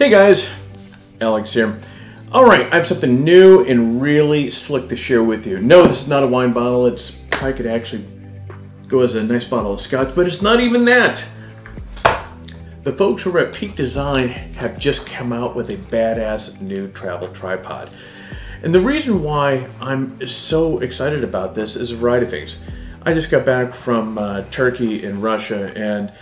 Hey guys, Alex here. Alright, I have something new and really slick to share with you. No, this is not a wine bottle. It's probably could actually go as a nice bottle of scotch, but it's not even that. The folks over at Peak Design have just come out with a badass new travel tripod. And the reason why I'm so excited about this is a variety of things. I just got back from Turkey and Russia, and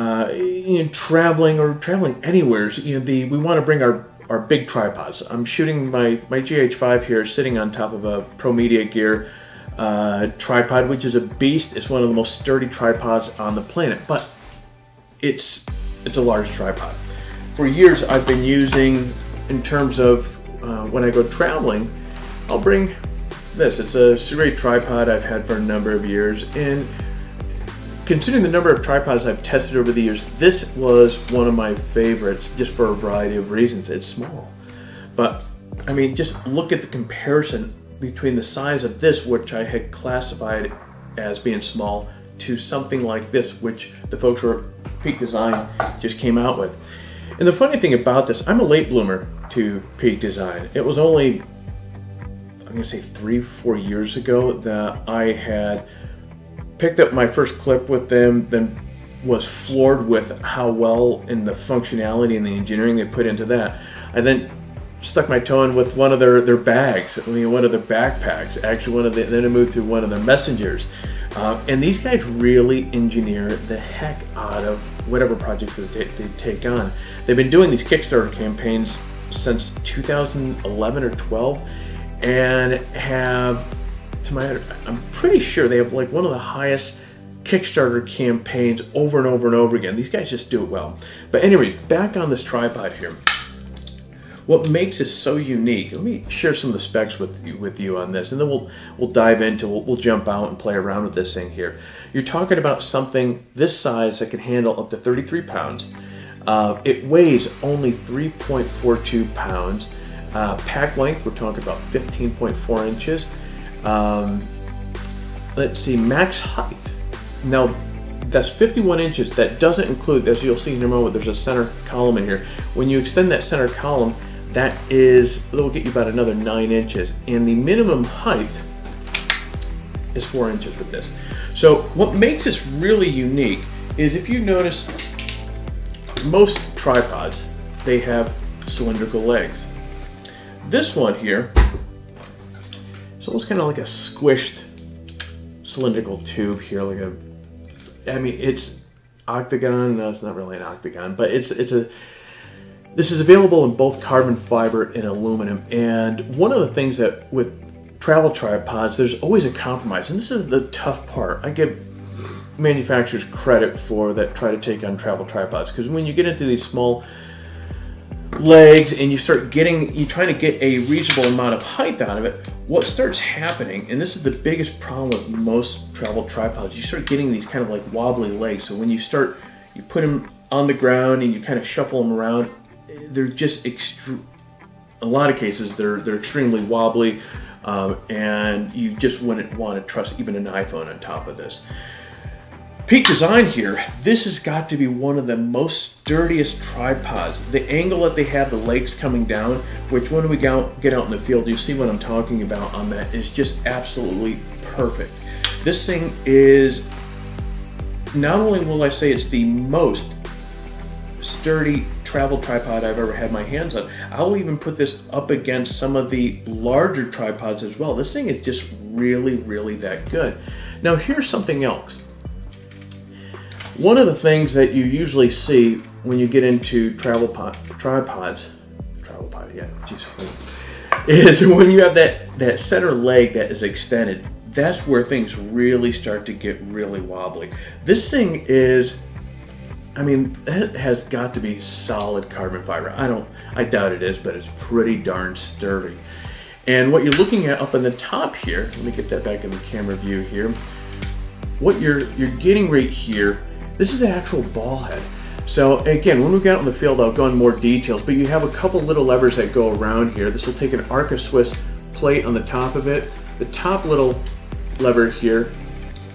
traveling anywhere, we want to bring our big tripods. I'm shooting my GH5 here, sitting on top of a Pro Media Gear tripod, which is a beast. It's one of the most sturdy tripods on the planet, but it's a large tripod. For years, I've been using, in terms of when I go traveling, I'll bring this. It's a serrated tripod I've had for a number of years, and considering the number of tripods I've tested over the years, this was one of my favorites just for a variety of reasons. It's small, but I mean, just look at the comparison between the size of this, which I had classified as being small, to something like this, which the folks who are Peak Design just came out with. And the funny thing about this, I'm a late bloomer to Peak Design. It was only, I'm gonna say 3-4 years ago that I had picked up my first clip with them, then was floored with how well in the functionality and the engineering they put into that. I then stuck my toe in with one of their bags, one of their backpacks, actually then I moved to one of their messengers. And these guys really engineer the heck out of whatever projects they take on. They've been doing these Kickstarter campaigns since 2011 or 12, and have, I'm pretty sure they have like one of the highest Kickstarter campaigns over and over and over again. These guys just do it well. But anyway, back on this tripod here. What makes it so unique, let me share some of the specs with you on this, and then we'll dive into, we'll jump out and play around with this thing here. You're talking about something this size that can handle up to 33 pounds. It weighs only 3.42 pounds. Pack length, we're talking about 15.4 inches. Let's see, max height. Now, that's 51 inches. That doesn't include, as you'll see in a moment, there's a center column in here. When you extend that center column, it'll get you about another 9 inches. And the minimum height is 4 inches with this. So what makes this really unique is, if you notice, most tripods, they have cylindrical legs. This one here, it's almost kind of like a squished cylindrical tube here, it's octagon. No, it's not really an octagon, but this is available in both carbon fiber and aluminum. And one of the things that with travel tripods, there's always a compromise, and this is the tough part. I give manufacturers credit for that try to take on travel tripods, because when you get into these small legs and you're trying to get a reasonable amount of height out of it, what starts happening, and this is the biggest problem with most travel tripods, you start getting these kind of like wobbly legs. So when you put them on the ground and you kind of shuffle them around, they're just a lot of cases they're extremely wobbly, and you just wouldn't want to trust even an iPhone on top of this. Peak Design here, this has got to be one of the most sturdiest tripods. The angle that they have, the legs coming down, which when we get out in the field, you see what I'm talking about on that, is just absolutely perfect. This thing is, not only will I say it's the most sturdy travel tripod I've ever had my hands on, I'll even put this up against some of the larger tripods as well. This thing is just really, really that good. Now here's something else. One of the things that you usually see when you get into tripods, is when you have that center leg that is extended, that's where things really start to get really wobbly. This thing is, it has got to be solid carbon fiber. I doubt it is, but it's pretty darn sturdy. And what you're looking at up on the top here, let me get that back in the camera view here. What you're getting right here, this is the actual ball head. So again, when we get out in the field, I'll go into more details, but you have a couple little levers that go around here. This will take an Arca Swiss plate on the top of it. The top little lever here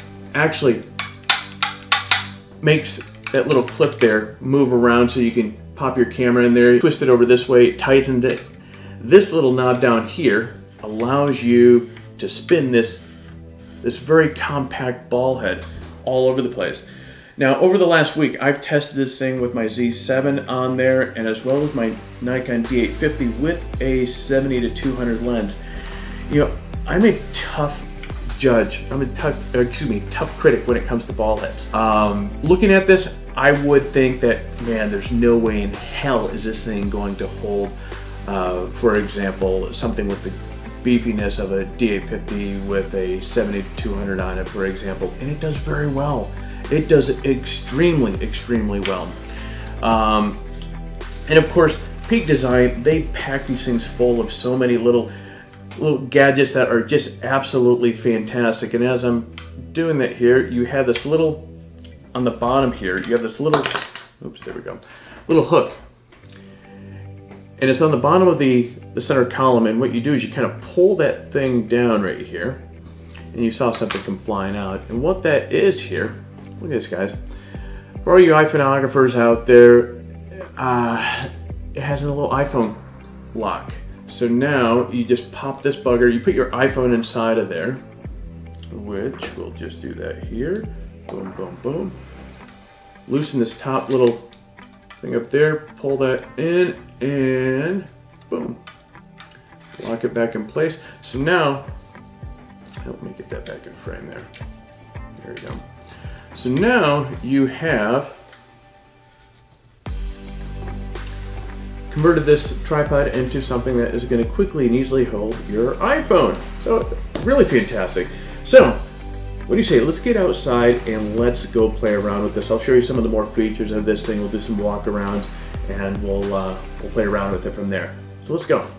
actually makes that little clip there move around so you can pop your camera in there, twist it over this way, it tightens it. This little knob down here allows you to spin this very compact ball head all over the place. Now, over the last week, I've tested this thing with my Z7 on there, and as well as my Nikon D850 with a 70-200 lens. You know, I'm a tough judge. I'm a tough critic when it comes to ball heads. Looking at this, I would think that, man, there's no way in hell is this thing going to hold, for example, something with the beefiness of a D850 with a 70-200 on it, for example, and it does very well. It does extremely, extremely well. And of course, Peak Design, they pack these things full of so many little gadgets that are just absolutely fantastic. And as I'm doing that here, you have this little, on the bottom here, you have this little, oops, there we go, little hook. And it's on the bottom of the center column, and what you do is you kind of pull that thing down right here, and you saw something come flying out. And what that is here, look at this, guys. For all you iPhonographers out there, it has a little iPhone lock. So now you just pop this bugger, you put your iPhone inside of there, which we'll just do that here. Boom, boom, boom. Loosen this top little thing up there, pull that in, and boom. Lock it back in place. So now, help me get that back in frame there. There we go. So now you have converted this tripod into something that is going to quickly and easily hold your iPhone. So really fantastic. So what do you say? Let's get outside and let's go play around with this. I'll show you some of the more features of this thing. We'll do some walk arounds and we'll play around with it from there. So let's go.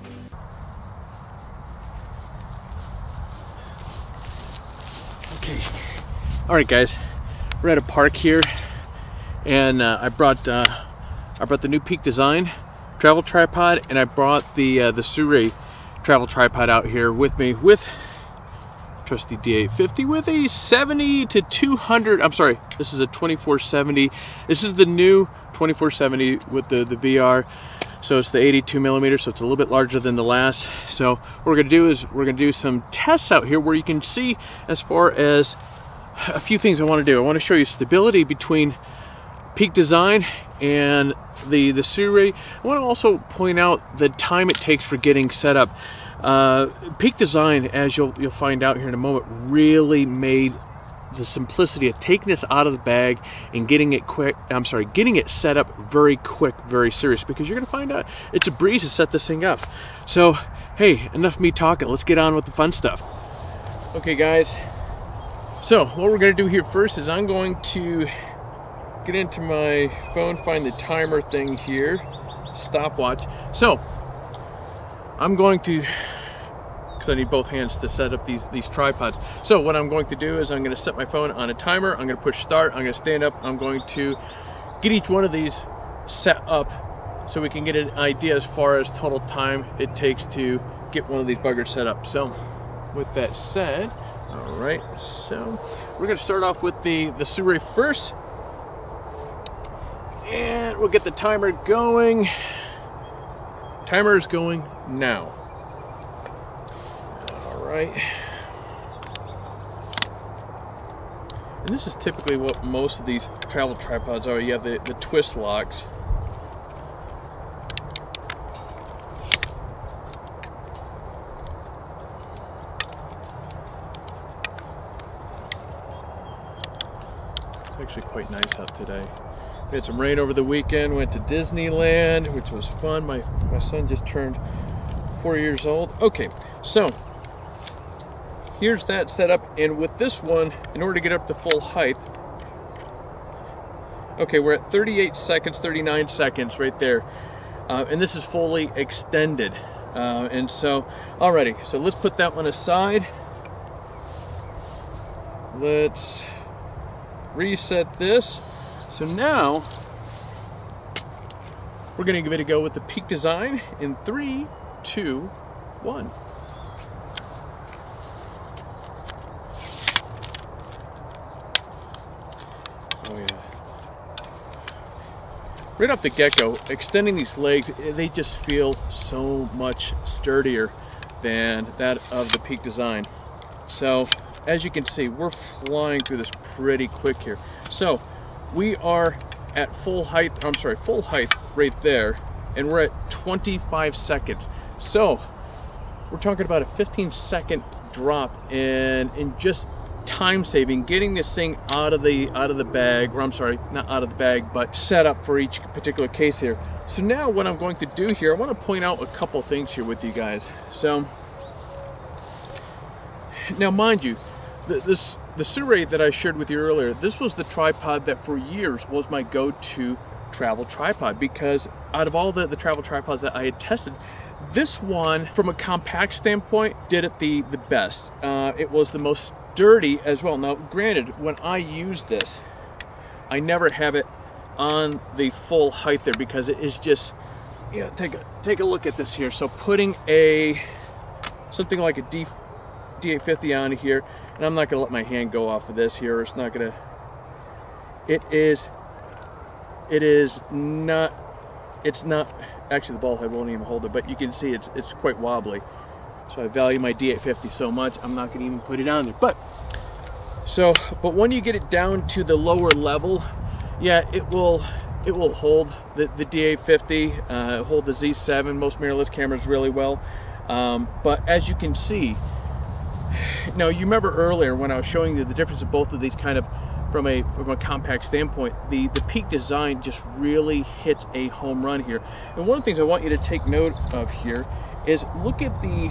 Okay. All right, guys. We're at a park here, and I brought the new Peak Design travel tripod, and I brought the Sirui travel tripod out here with me with trusty D850 with a 70-200. I'm sorry, this is a 2470. This is the new 2470 with the VR. So it's the 82mm, so it's a little bit larger than the last. So what we're gonna do is we're gonna do some tests out here where you can see as far as a few things I want to do. I want to show you stability between Peak Design and the Sirui. I want to also point out the time it takes for getting set up. Peak Design, as you'll find out here in a moment, really made the simplicity of taking this out of the bag and getting it set up very quick, very serious, because you're going to find out it's a breeze to set this thing up. So, hey, enough of me talking. Let's get on with the fun stuff. Okay, guys. So what we're going to do here first is I'm going to get into my phone, find the timer thing here, stopwatch. So I'm going to, because I need both hands to set up these tripods. So what I'm going to do is I'm going to set my phone on a timer. I'm going to push start. I'm going to stand up. I'm going to get each one of these set up so we can get an idea as far as total time it takes to get one of these buggers set up. So with that said, all right, so we're going to start off with the Sirui first, and we'll get the timer going. Timer is going now. All right. And this is typically what most of these travel tripods are. You have the twist locks. Actually quite nice out today. We had some rain over the weekend, went to Disneyland, which was fun. My son just turned 4 years old. Okay, so here's that setup, and with this one, in order to get up to full height, okay, we're at 38 seconds, 39 seconds right there, and this is fully extended. And so, alrighty, so let's put that one aside. Let's reset this. So now we're going to give it a go with the Peak Design in 3, 2, 1. Oh yeah. right off the get-go, extending these legs, they just feel so much sturdier than that of the Peak Design. So as you can see, we're flying through this pretty quick here. So we are at full height, I'm sorry, full height right there, and we're at 25 seconds. So we're talking about a 15-second drop in just time saving, getting this thing out of the bag, or I'm sorry, not out of the bag, but set up for each particular case here. So now what I'm going to do here, I want to point out a couple things here with you guys. So now mind you, the Sirui that I shared with you earlier, this was the tripod that for years was my go-to travel tripod, because out of all the travel tripods that I had tested, this one, from a compact standpoint, did it the best. It was the most sturdy as well. Now, granted, when I use this, I never have it on the full height there, because it is just, you know, take a look at this here. So putting something like a D850 on here, and I'm not gonna let my hand go off of this here. It's not gonna. It is not. It's not. Actually, the ball head won't even hold it, but you can see it's quite wobbly. So I value my D850 so much, I'm not gonna even put it on there. But when you get it down to the lower level, yeah, it will hold the D850, hold the Z7, most mirrorless cameras really well. But as you can see, now you remember earlier when I was showing you the difference of both of these kind of from a compact standpoint, the Peak Design just really hits a home run here. And one of the things I want you to take note of here is look at the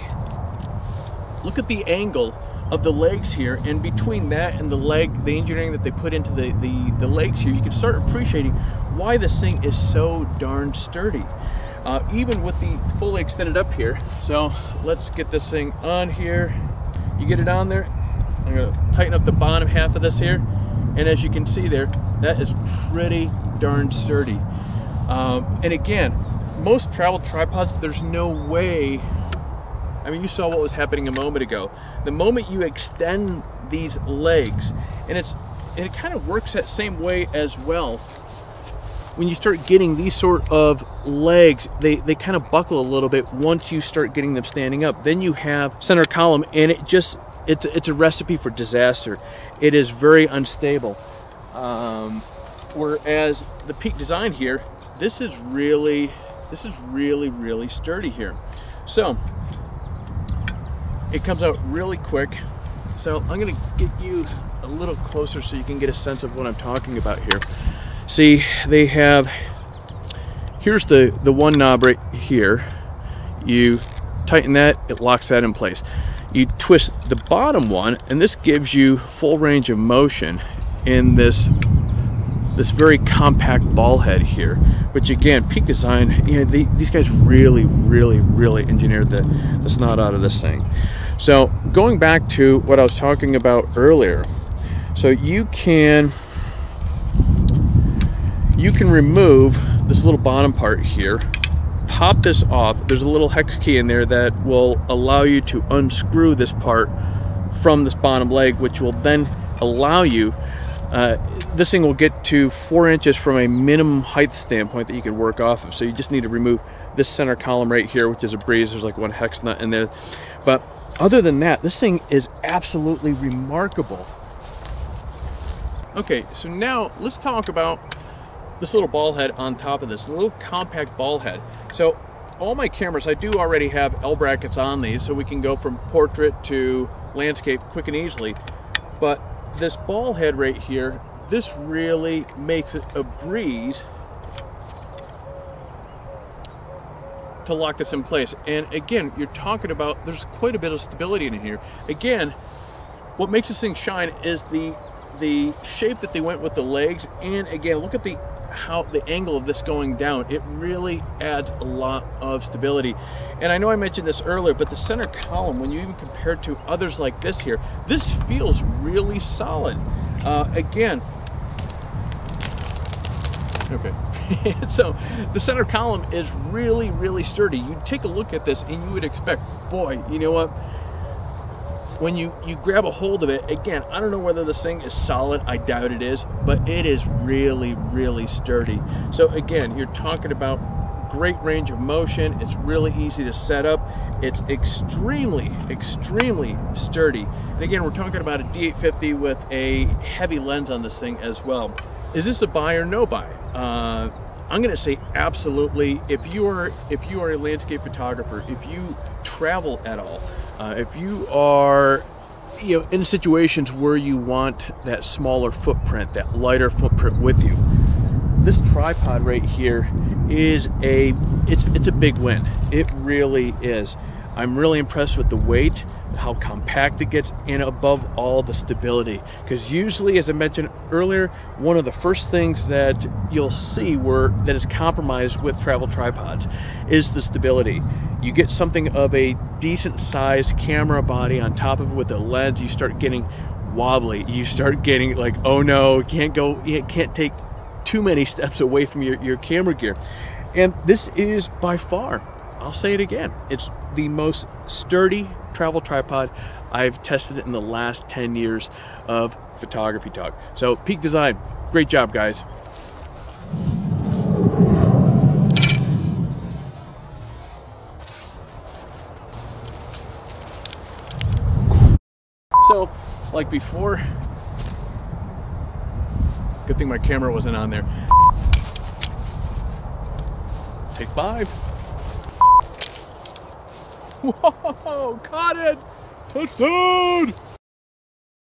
angle of the legs here, and between that and the engineering that they put into the legs here, you can start appreciating why this thing is so darn sturdy. Even with the fully extended up here. So let's get this thing on here. You get it on there. I'm gonna tighten up the bottom half of this here, and as you can see there, that is pretty darn sturdy. And again, most travel tripods, there's no way. I mean, you saw what was happening a moment ago. The moment you extend these legs, and it kind of works that same way as well. When you start getting these sort of legs, they kind of buckle a little bit once you start getting them standing up. Then you have center column, and it's a recipe for disaster. It is very unstable. Whereas the Peak Design here, this is really sturdy here. So it comes out really quick. So I'm gonna get you a little closer so you can get a sense of what I'm talking about here. See, they have, here's the one knob right here. You tighten that, it locks that in place. You twist the bottom one, and this gives you full range of motion in this very compact ball head here, which again, Peak Design, you know, these guys really engineered the snot out of this thing. So going back to what I was talking about earlier, so you can remove this little bottom part here, pop this off. There's a little hex key in there that will allow you to unscrew this part from this bottom leg, which will then allow you, this thing will get to 4 inches from a minimum height standpoint that you can work off of. So you just need to remove this center column right here, which is a breeze. There's like one hex nut in there. But other than that, this thing is absolutely remarkable. Okay, so now let's talk about this little ball head on top of this, little compact ball head. So all my cameras, I do already have L brackets on these, so we can go from portrait to landscape quick and easily. But this ball head right here, this really makes it a breeze to lock this in place. And again, you're talking about, there's quite a bit of stability in here. Again, what makes this thing shine is the shape that they went with the legs, and again, look at the angle of this going down. It really adds a lot of stability. And I know I mentioned this earlier, but the center column, when you even compare it to others like this here, this feels really solid. Again, okay. So the center column is really sturdy. You take a look at this and you would expect, boy, you know what? when you grab a hold of it, again, I don't know whether this thing is solid, I doubt it is, but it is really, really sturdy. So again, you're talking about great range of motion. It's really easy to set up. It's extremely, extremely sturdy. And again, we're talking about a D850 with a heavy lens on this thing as well. Is this a buy or no buy? I'm going to say absolutely. If you are a landscape photographer, if you travel at all, if you are in situations where you want that smaller footprint, that lighter footprint with you, this tripod right here is it's a big win. It really is. I'm really impressed with the weight, how compact it gets, and above all, the stability. Because usually, as I mentioned earlier, one of the first things that you'll see that is compromised with travel tripods is the stability. You get something of a decent sized camera body on top of it with a lens, you start getting wobbly. You start getting like, oh no, you can't take too many steps away from your camera gear. And this is by far, I'll say it again, it's the most sturdy travel tripod I've tested in the last 10 years of Photography Talk. So Peak Design, great job, guys. So, like before, good thing my camera wasn't on there. Take 5. Whoa, caught it! Touchdown!